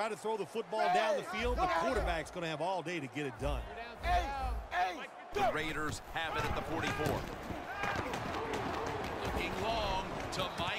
Try to throw the football down the field. The quarterback's going to have all day to get it done. The Raiders have it at the 44. Looking long to Mike.